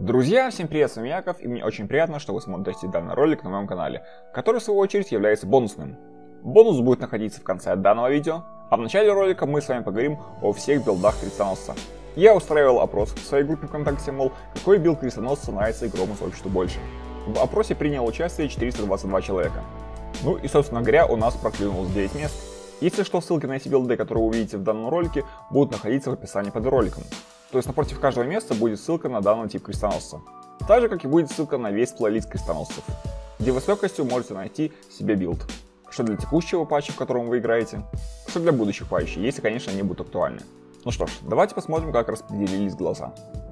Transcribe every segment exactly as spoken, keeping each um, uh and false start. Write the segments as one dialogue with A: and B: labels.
A: Друзья, всем привет, с вами Яков, и мне очень приятно, что вы смотрите данный ролик на моем канале, который в свою очередь является бонусным. Бонус будет находиться в конце данного видео, а в начале ролика мы с вами поговорим о всех билдах крестоносца. Я устраивал опрос в своей группе ВКонтакте, мол, какой билд крестоносца нравится игровому сообществу больше. В опросе приняло участие четыреста двадцать два человека. Ну и, собственно говоря, у нас проклюнулось девять мест. Если что, ссылки на эти билды, которые вы увидите в данном ролике, будут находиться в описании под роликом. То есть напротив каждого места будет ссылка на данный тип крестоносца. Так же, как и будет ссылка на весь плейлист крестоносцев, где вы с легкостью можете найти себе билд. Что для текущего патча, в котором вы играете, что для будущих патчей, если, конечно, они будут актуальны. Ну что ж, давайте посмотрим, как распределились голоса.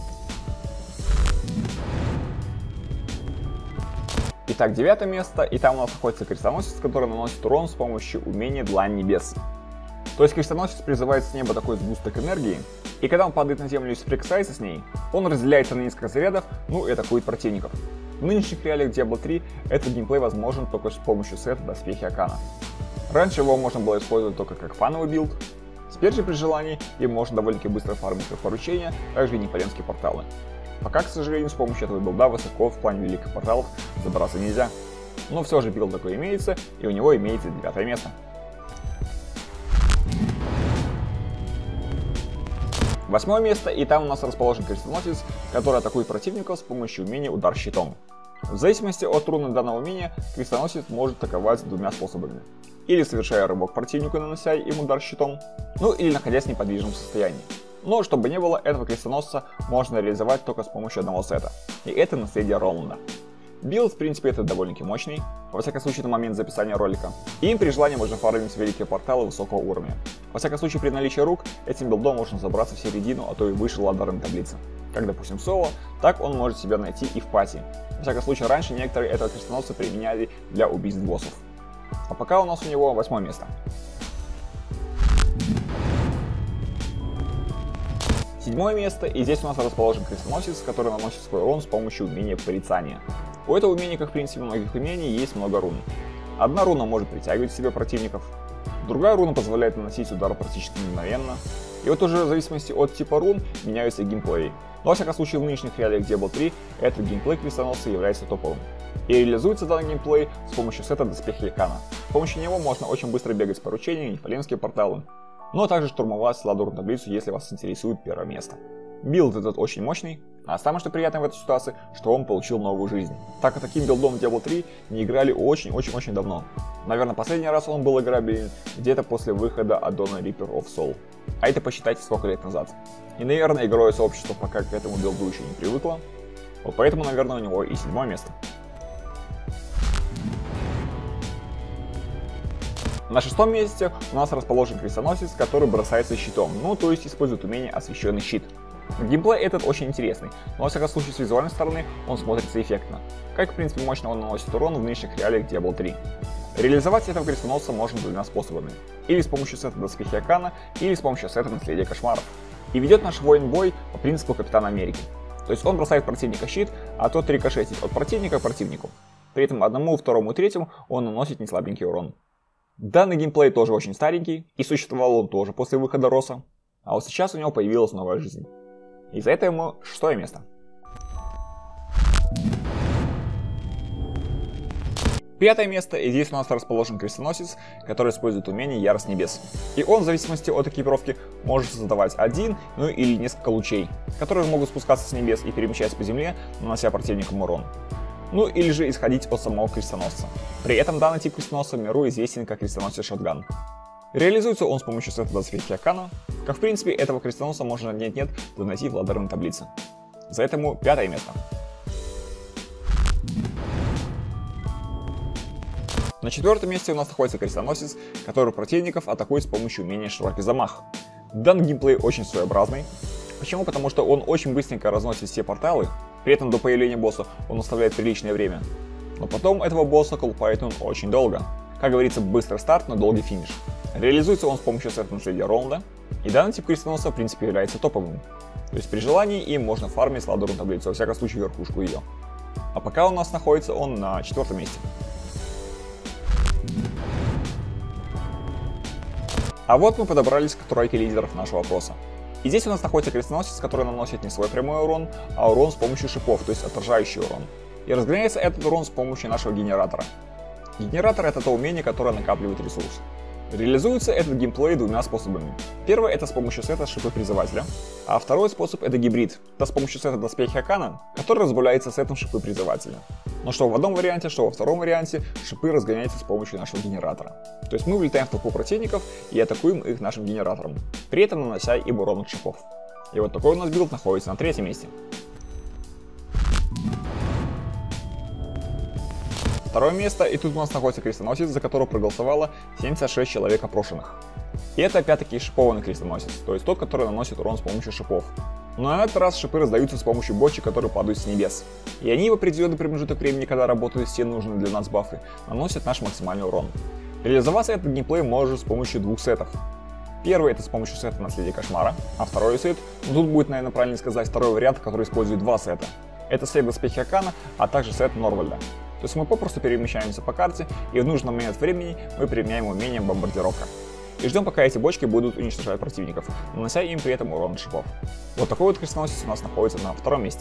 A: Итак, девятое место, и там у нас находится крестоносец, который наносит урон с помощью умения Длань Небес. То есть крестоносец призывает с неба такой сгусток энергии, и когда он падает на землю и соприкасается с ней, он разделяется на несколько зарядов, ну и атакует противников. В нынешних реалиях Диабло три этот геймплей возможен только с помощью сета Доспехи Акана. Раньше его можно было использовать только как фановый билд, теперь же при желании им можно довольно-таки быстро фармить как поручения, также и неполенские порталы. Пока, к сожалению, с помощью этого билда высоко в плане великих порталов забраться нельзя. Но все же билд такой имеется, и у него имеется девятое место. Восьмое место, и там у нас расположен крестоносец, который атакует противников с помощью умения Удар щитом. В зависимости от руны данного умения, крестоносец может атаковать двумя способами. Или совершая рывок противнику, нанося им удар щитом, ну или находясь в неподвижном состоянии. Но чтобы не было, этого крестоносца можно реализовать только с помощью одного сета, и это наследие Роланда. Билд, в принципе, это довольно-таки мощный, во всяком случае на момент записания ролика, и им при желании можно фармить великие порталы высокого уровня. Во всяком случае, при наличии рук, этим билдом можно забраться в середину, а то и выше ладарной таблицы. Как, допустим, соло, так он может себя найти и в пати. Во всяком случае, раньше некоторые этого крестоносца применяли для убийств боссов. А пока у нас у него восьмое место. Седьмое место, и здесь у нас расположен крестоносец, который наносит свой урон с помощью умения Порицания. У этого умения, как в принципе многих умений, есть много рун. Одна руна может притягивать к себе противников, другая руна позволяет наносить удар практически мгновенно, и вот уже в зависимости от типа рун меняются геймплеи. Но во всяком случае в нынешних реалиях Диабло три этот геймплей крестоносца является топовым. И реализуется данный геймплей с помощью сета Доспехи Акана. С помощью него можно очень быстро бегать с поручениями, неполенские порталы, но также штурмовать ладурную таблицу, если вас интересует первое место. Билд этот очень мощный, а самое что приятное в этой ситуации, что он получил новую жизнь. Так как таким билдом в Диабло три не играли очень-очень-очень давно. Наверное, последний раз он был играбелен где-то после выхода аддона Reaper of Soul. А это посчитайте сколько лет назад. И, наверное, игровое сообщество пока к этому билду еще не привыкло. Вот поэтому, наверное, у него и седьмое место. На шестом месте у нас расположен крестоносец, который бросается щитом, ну то есть использует умение Освященный щит. Геймплей этот очень интересный, но во всяком случае с визуальной стороны он смотрится эффектно. Как в принципе мощно он наносит урон в нынешних реалиях Диабло три. Реализовать этого крестоносца можно двумя способами. Или с помощью сета Доспехи Акана, или с помощью сета Наследия Кошмаров. И ведет наш воин бой по принципу Капитана Америки. То есть он бросает противника щит, а тот рикошетит от противника к противнику. При этом одному, второму и третьему он наносит неслабенький урон. Данный геймплей тоже очень старенький, и существовал он тоже после выхода Роса. А вот сейчас у него появилась новая жизнь. И за это ему шестое место. Пятое место, и здесь у нас расположен крестоносец, который использует умение Ярость Небес. И он в зависимости от экипировки может создавать один, ну или несколько лучей, которые могут спускаться с небес и перемещаться по земле, нанося противникам урон. Ну или же исходить от самого крестоносца. При этом данный тип крестоносца в миру известен как крестоносец Шотган. Реализуется он с помощью сета Доспехи Акана, как в принципе этого крестоносца можно нет-нет доносить в ладерной таблице. За это ему пятое место. На четвертом месте у нас находится крестоносец, который противников атакует с помощью умения Широкий Замах. Данный геймплей очень своеобразный. Почему? Потому что он очень быстренько разносит все порталы, при этом до появления босса он оставляет приличное время. Но потом этого босса колупает он очень долго. Как говорится, быстрый старт, но долгий финиш. Реализуется он с помощью сета Наследия Роланда, и данный тип крестоносца в принципе является топовым. То есть при желании им можно фармить ладурную таблицу, во всяком случае верхушку ее. А пока у нас находится он на четвертом месте. А вот мы подобрались к тройке лидеров нашего опроса. И здесь у нас находится крестоносец, который наносит не свой прямой урон, а урон с помощью шипов, то есть отражающий урон. И разгоняется этот урон с помощью нашего генератора. Генератор — это то умение, которое накапливает ресурс. Реализуется этот геймплей двумя способами. Первый — это с помощью сета шипы призывателя, а второй способ — это гибрид. Это с помощью сета доспехи Акана, который разбавляется сетом шипы призывателя. Но что в одном варианте, что во втором варианте шипы разгоняются с помощью нашего генератора. То есть мы влетаем в толпу противников и атакуем их нашим генератором, при этом нанося им урон от шипов. И вот такой у нас билд находится на третьем месте. Второе место, и тут у нас находится крестоносец, за которого проголосовало семьдесят шесть человек опрошенных. И это опять-таки шипованный крестоносец, то есть тот, который наносит урон с помощью шипов. Но на этот раз шипы раздаются с помощью бочек, которые падают с небес. И они в определенный промежуток времени, когда работают все нужные для нас бафы, наносят наш максимальный урон. Реализоваться этот геймплей может с помощью двух сетов. Первый — это с помощью сета Наследия Кошмара, а второй сет, ну тут будет, наверное, правильно сказать, второй вариант, который использует два сета. Это сет Доспехи Акана, а также сет Норвальда. То есть мы попросту перемещаемся по карте, и в нужный момент времени мы применяем умение бомбардировка. И ждем, пока эти бочки будут уничтожать противников, нанося им при этом урон от шипов. Вот такой вот крестоносец у нас находится на втором месте.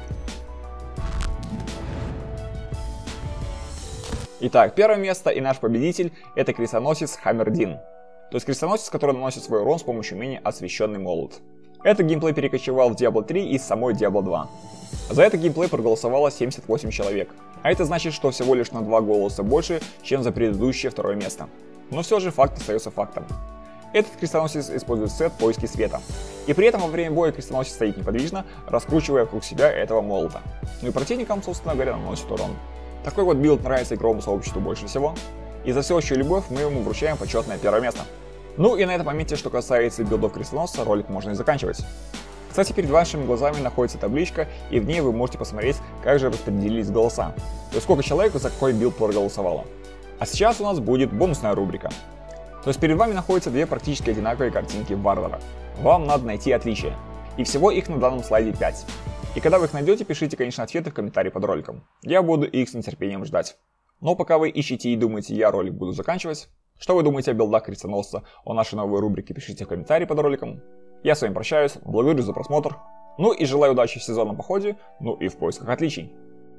A: Итак, первое место и наш победитель — это крестоносец Хаммердин. То есть крестоносец, который наносит свой урон с помощью умения Освященный Молот. Этот геймплей перекочевал в Диабло три из самой Диабло два. За этот геймплей проголосовало семьдесят восемь человек. А это значит, что всего лишь на два голоса больше, чем за предыдущее второе место. Но все же факт остается фактом. Этот крестоносец использует сет Поиски Света. И при этом во время боя крестоносец стоит неподвижно, раскручивая вокруг себя этого молота. Ну и противникам, собственно говоря, наносит урон. Такой вот билд нравится игровому сообществу больше всего. И за всеобщую любовь мы ему вручаем почетное первое место. Ну и на этом моменте, что касается билдов крестоносца, ролик можно и заканчивать. Кстати, перед вашими глазами находится табличка, и в ней вы можете посмотреть, как же распределились голоса. То есть сколько человек за какой билд проголосовало. А сейчас у нас будет бонусная рубрика. То есть перед вами находятся две практически одинаковые картинки Варвара. Вам надо найти отличия. И всего их на данном слайде пять. И когда вы их найдете, пишите, конечно, ответы в комментарии под роликом. Я буду их с нетерпением ждать. Но пока вы ищете и думаете, я ролик буду заканчивать. Что вы думаете о билдах крестоносца, о нашей новой рубрике, пишите в комментарии под роликом. Я с вами прощаюсь, благодарю за просмотр. Ну и желаю удачи в сезонном походе, ну и в поисках отличий.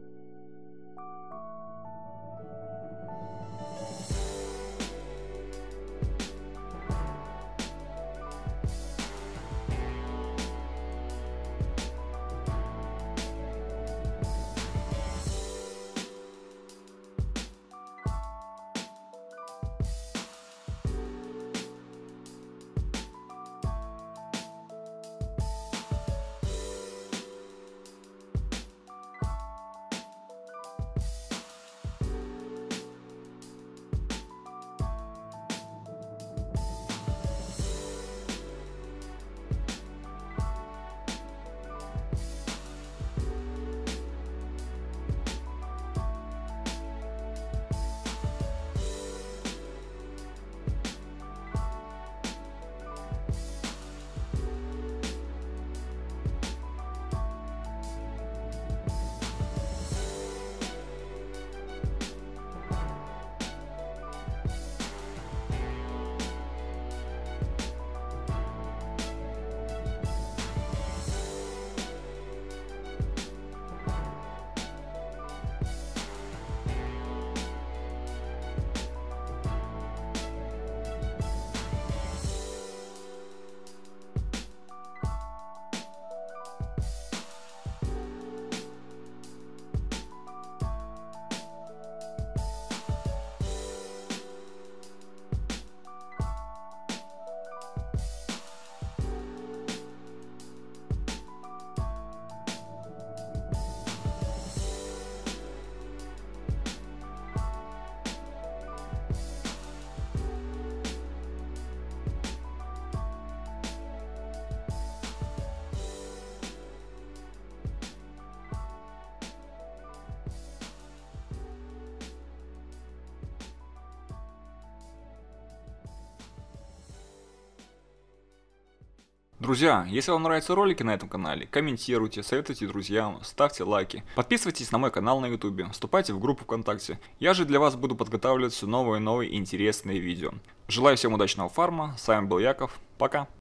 B: Друзья, если вам нравятся ролики на этом канале, комментируйте, советуйте друзьям, ставьте лайки, подписывайтесь на мой канал на ютубе, вступайте в группу ВКонтакте. Я же для вас буду подготавливать все новые и новые интересные видео. Желаю всем удачного фарма, с вами был Яков, пока!